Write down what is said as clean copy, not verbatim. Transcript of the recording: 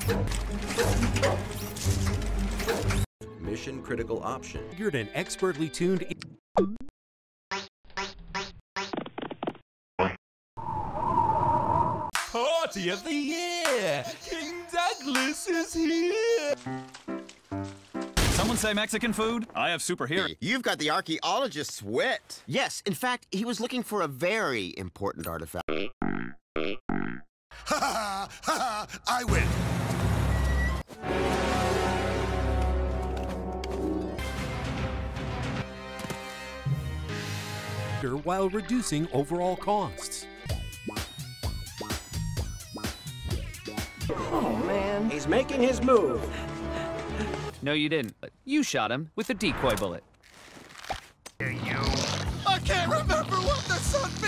Mission critical option. Figured an expertly tuned. Party of the year! King Douglas is here! Someone say Mexican food? I have super hearing. You've got the archaeologist's wit. Yes, in fact, he was looking for a very important artifact. Ha ha ha! I win. While reducing overall costs. Oh, man. He's making his move. No, you didn't. You shot him with a decoy bullet. I can't remember what the sun means.